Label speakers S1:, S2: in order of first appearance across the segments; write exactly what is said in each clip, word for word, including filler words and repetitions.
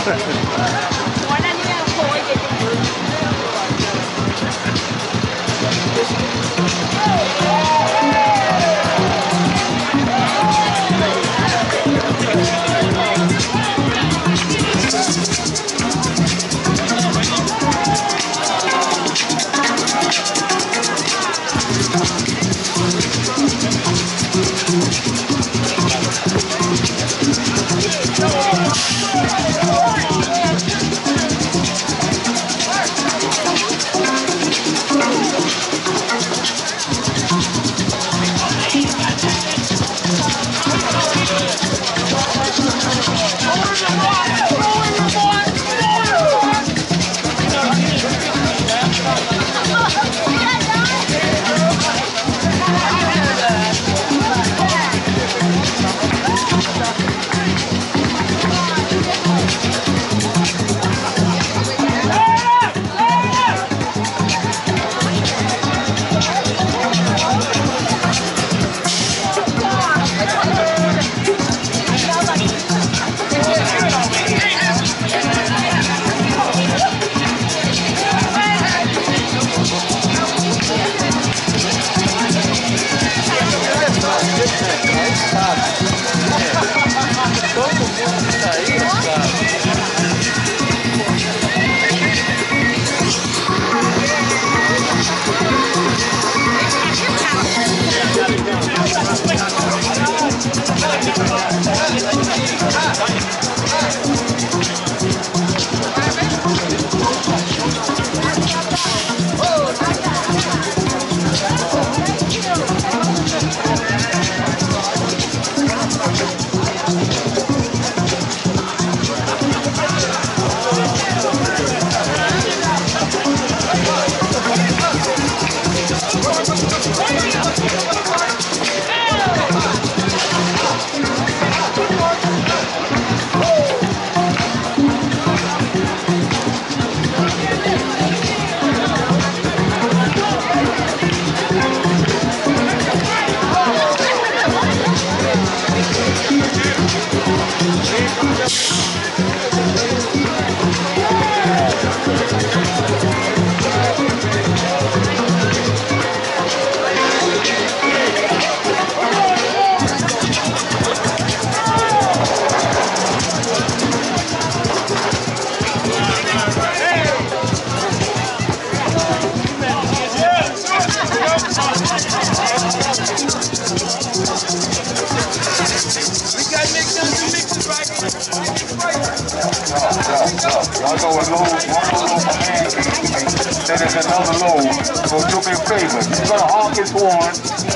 S1: Y'all know a load, one load on my man, then there's another load. So do me a favor. You're gonna honk his horn.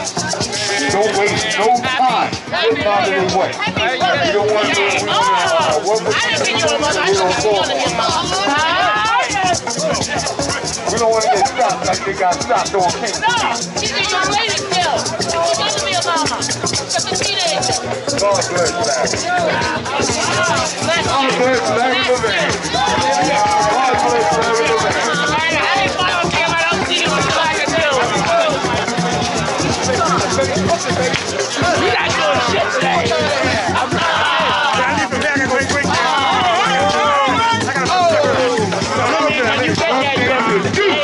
S1: Don't waste no time. It's not in the way. You don't want to do it. Uh, what was
S2: I didn't think you were a mother. I thought you wanted to be a mother.
S1: We don't want to get stopped like they got stopped on King.
S2: No, she's a young lady still. She wants to be a mama. Just a teenager.
S1: God bless that. God bless Larry Levine. God bless Larry Levine.
S2: I didn't follow him. I don't see what I can do. You're not doing shit today. I'm not. I need some back and quick, quick. When you get that, you're going to do.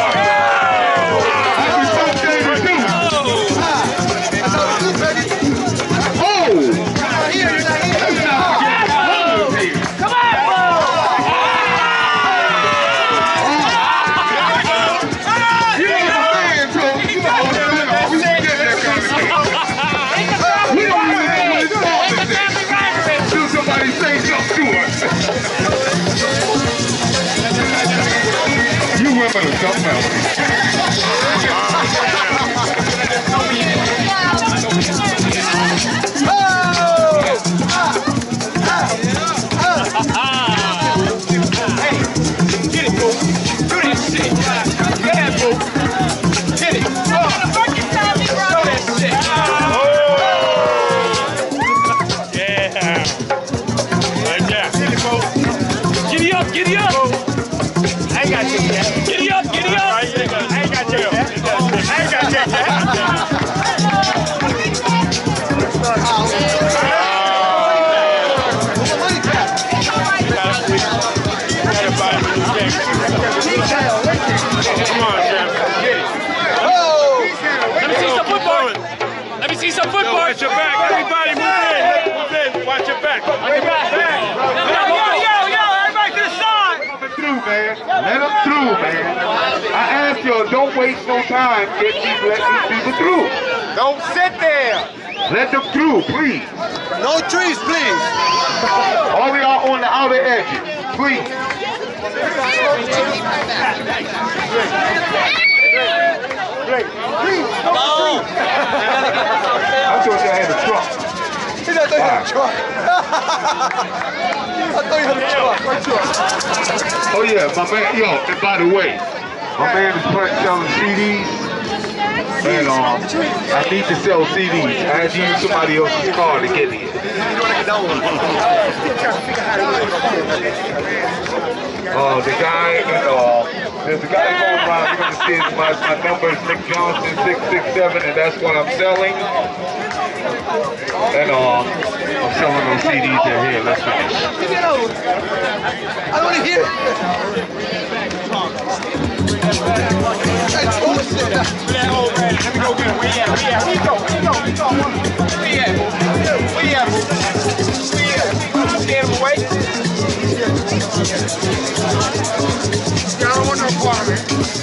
S1: Something else.
S2: Giddy up, giddy up! I got you. Giddy up, giddy up!
S1: Let them through, man. I asked y'all, don't waste no time. Get these, let these people through.
S2: Don't sit there.
S1: Let them through, please.
S2: No trees, please.
S1: All of y'all on the outer edges, please.
S2: Please, no.
S1: I thought y'all had a truck.
S2: I thought you had a truck. I thought you had a truck. What truck?
S1: Oh yeah, my man, yo, and by the way, my man is selling C Ds. And um, I need to sell C Ds. I had to use somebody else's car to get here. Uh, the guy, uh, there's a guy going around, you're gonna see my, my number is Nick Johnson six six seven, and that's what I'm selling. And uh, I'm selling those C Ds in here. Let's finish.
S2: I don't want to hear it. Let me go get him. Where you at? Where you at? Where you go? Where you go? Where you go? Where you at, boo? Where you at, boo? Where you at? You scared him away? I don't want no part of it.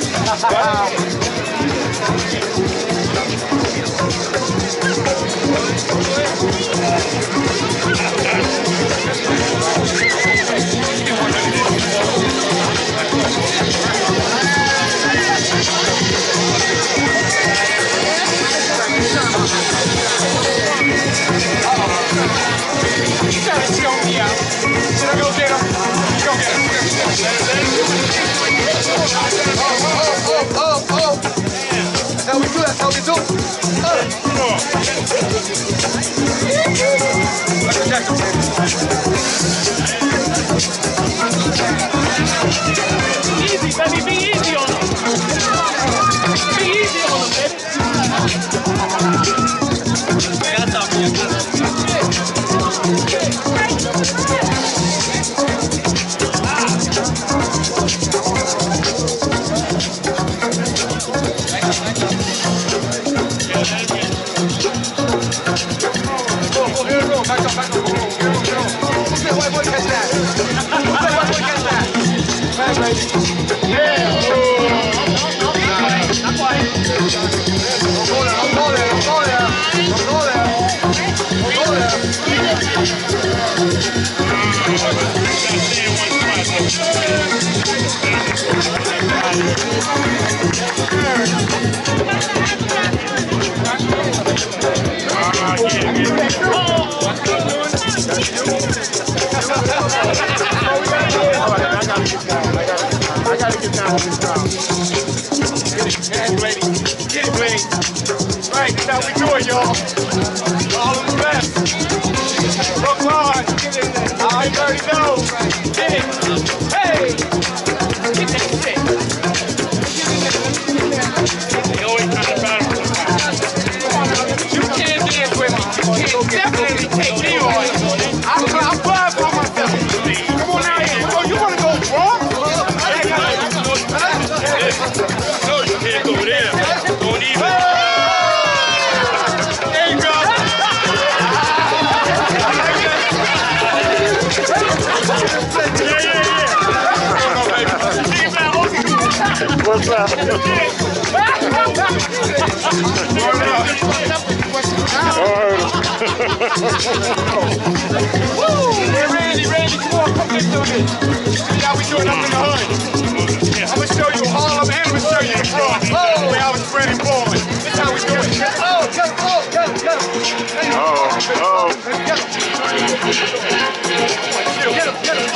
S3: Easy, baby, be easy on them. Be easy on them, baby. That's up here. I gotta get down on this job. Get it, get it, lady. Get it, lady. Right, that's how we do it, y'all. All of the best. Brooklyn, get it. I already know. Get it. Hey! Get that shit. They always trying to battle. You can't dance with me. You can't definitely take me on. I'm, I'm glad for myself. Come on now, here. Oh, you want to go wrong? No, you can't go there. Don't even. There you go. Yeah, yeah, yeah. What's up? Hey, Randy, Randy, come on, come get through this. See how we do it up in the hood. I'm going to show you Harlem and I'm going to show you the Bronx. The way I was bred and born. This is how we do it. Oh, go, go, go, go. Oh, oh. Get him, get him. Oh.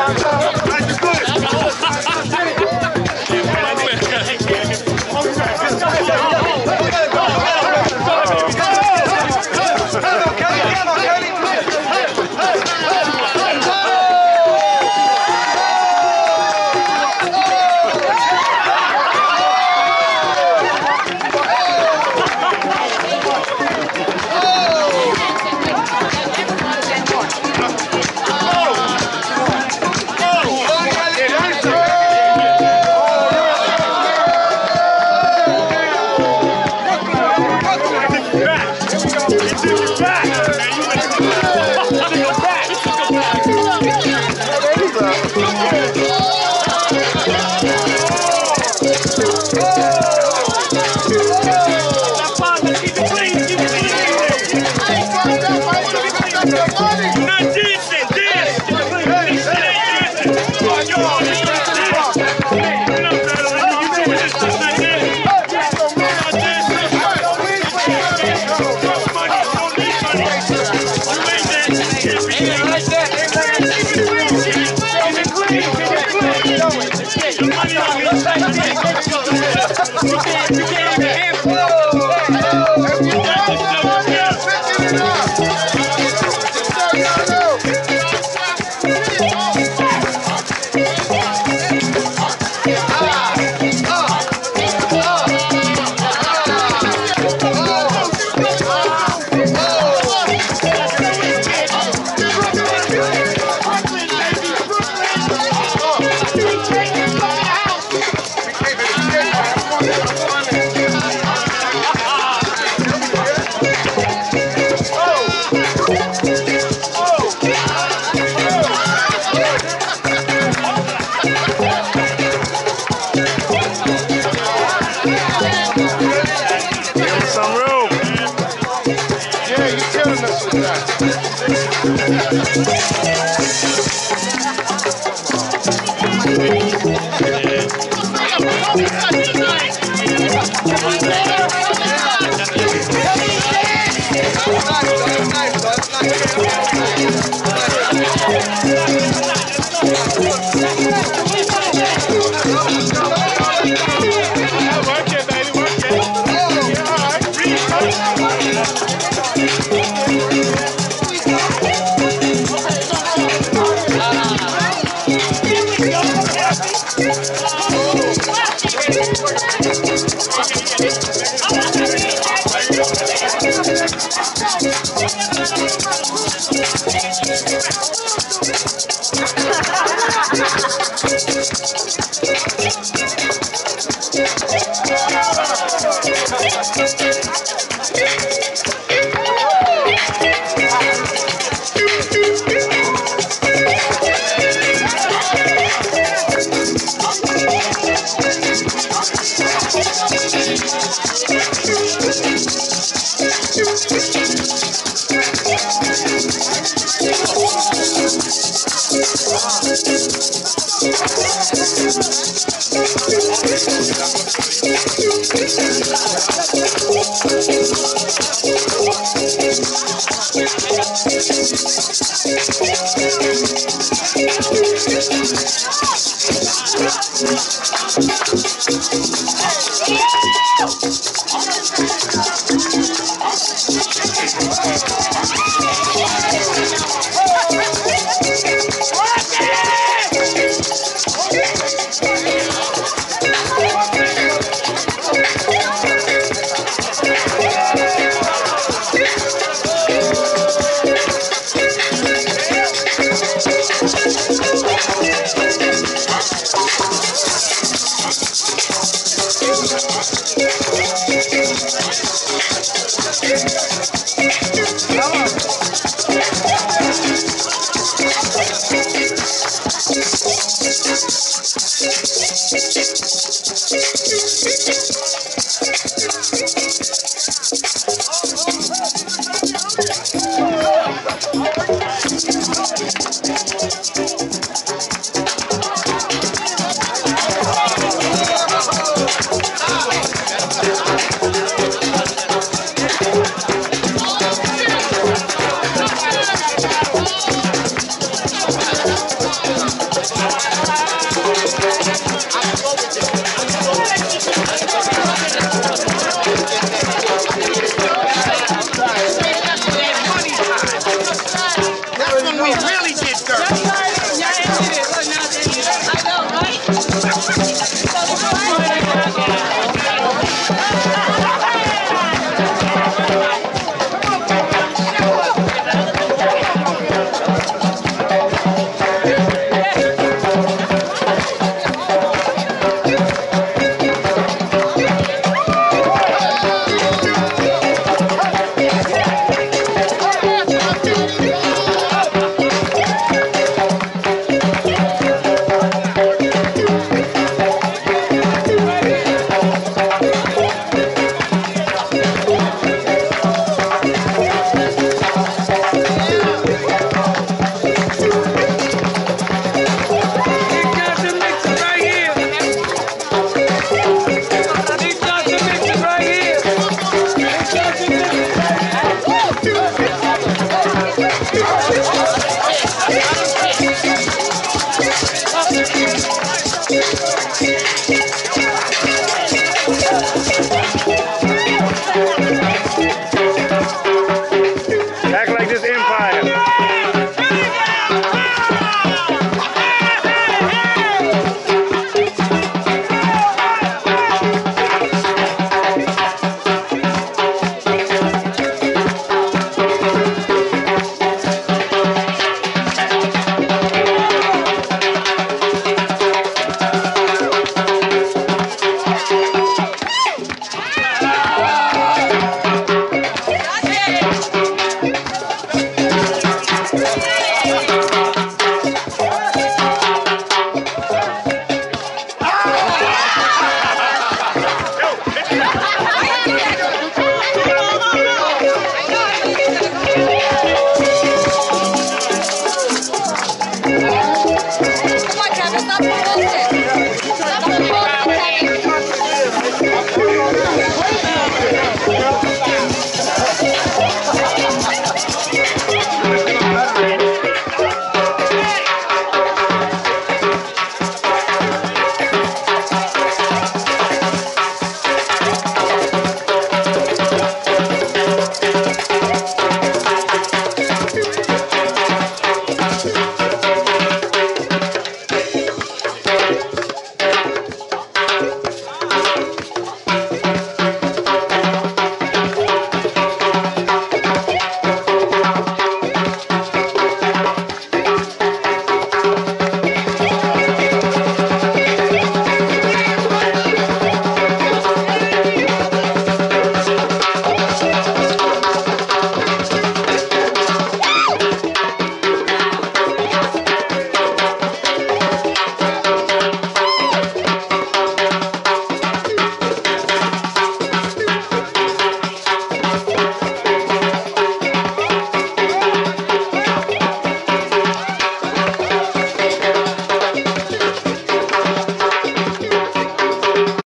S3: Thank you.